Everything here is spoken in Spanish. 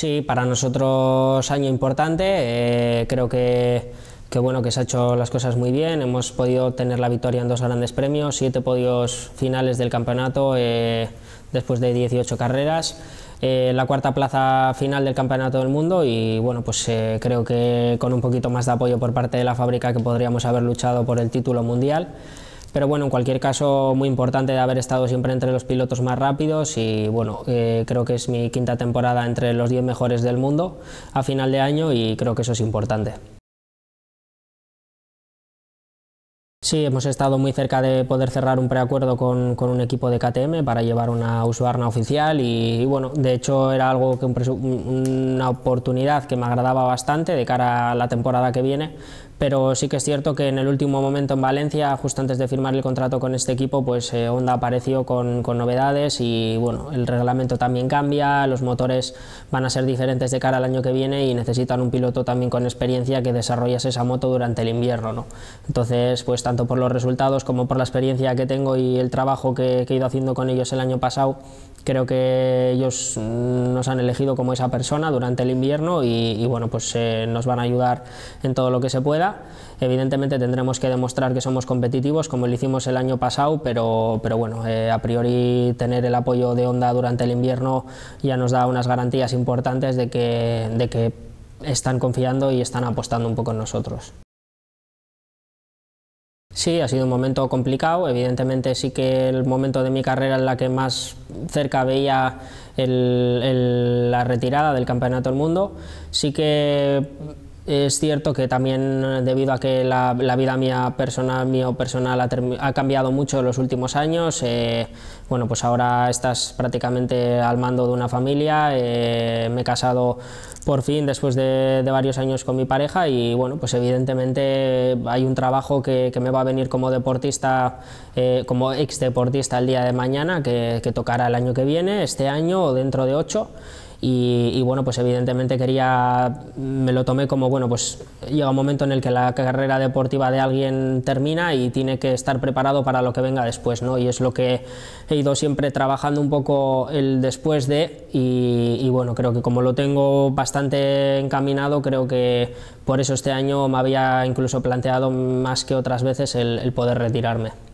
Sí, para nosotros año importante, creo que bueno, que se ha hecho las cosas muy bien, hemos podido tener la victoria en 2 grandes premios, 7 podios finales del campeonato después de 18 carreras, la 4ª plaza final del Campeonato del Mundo y bueno, pues creo que con un poquito más de apoyo por parte de la fábrica que podríamos haber luchado por el título mundial. Pero bueno, en cualquier caso, muy importante de haber estado siempre entre los pilotos más rápidos y bueno, creo que es mi 5ª temporada entre los 10 mejores del mundo a final de año y creo que eso es importante. Sí, hemos estado muy cerca de poder cerrar un preacuerdo con un equipo de KTM para llevar una Husqvarna oficial y bueno, de hecho era algo que una oportunidad que me agradaba bastante de cara a la temporada que viene, pero sí que es cierto que en el último momento en Valencia, justo antes de firmar el contrato con este equipo, pues Honda apareció con novedades y bueno, el reglamento también cambia, los motores van a ser diferentes de cara al año que viene y necesitan un piloto también con experiencia que desarrollase esa moto durante el invierno, ¿no? Entonces, pues tanto por los resultados como por la experiencia que tengo y el trabajo que he ido haciendo con ellos el año pasado, creo que ellos nos han elegido como esa persona durante el invierno y bueno, pues nos van a ayudar en todo lo que se pueda. Evidentemente tendremos que demostrar que somos competitivos como lo hicimos el año pasado, pero bueno, a priori tener el apoyo de Honda durante el invierno ya nos da unas garantías importantes de que están confiando y están apostando un poco en nosotros. Sí, ha sido un momento complicado, evidentemente sí que el momento de mi carrera en la que más cerca veía la retirada del Campeonato del Mundo, sí que es cierto que también debido a que la vida mía personal ha cambiado mucho en los últimos años, bueno, pues ahora estás prácticamente al mando de una familia, me he casado por fin después de varios años con mi pareja y bueno, pues evidentemente hay un trabajo que me va a venir como deportista, como ex deportista el día de mañana, que tocará el año que viene, este año o dentro de 8. Y bueno, pues evidentemente me lo tomé como, bueno, pues llega un momento en el que la carrera deportiva de alguien termina y tiene que estar preparado para lo que venga después, ¿no? Y es lo que he ido siempre trabajando un poco el después de y bueno, creo que como lo tengo bastante encaminado, creo que por eso este año me había incluso planteado más que otras veces el poder retirarme.